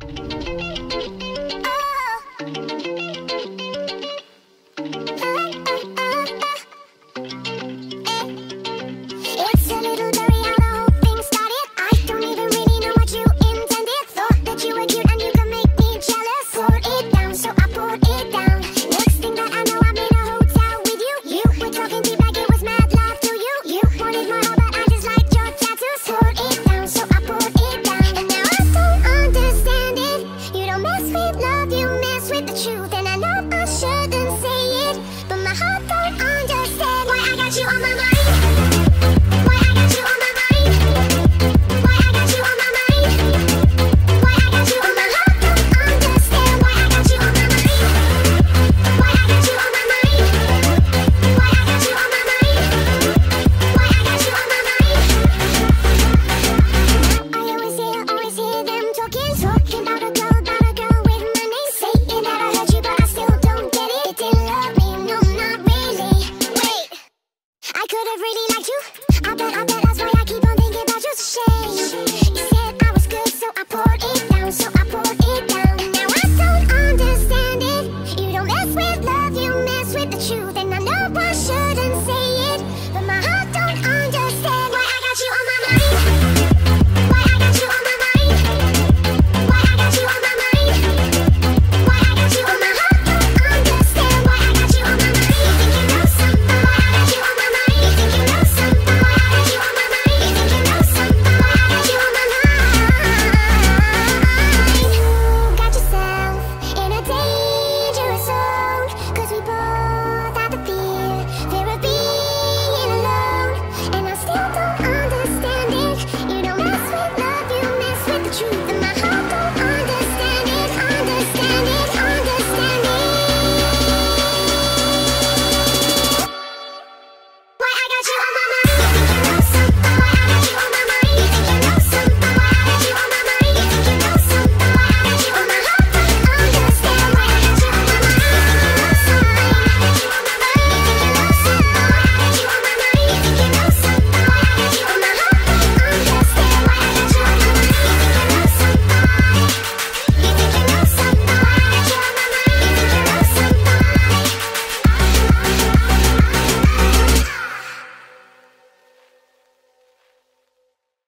It's a little blurry how the whole thing started. I don't even really know what you intended. Thought that you were cute and you could make me jealous. Poured it down, so I poured it down. Next thing that I know, I'm in a hotel with you. You were talking deep like it was mad love to you. You wanted my heart, but I just liked your tattoos. Poured it down, so I poured it down. And now I don't understand it. You don't mess with love, you mess with the truth.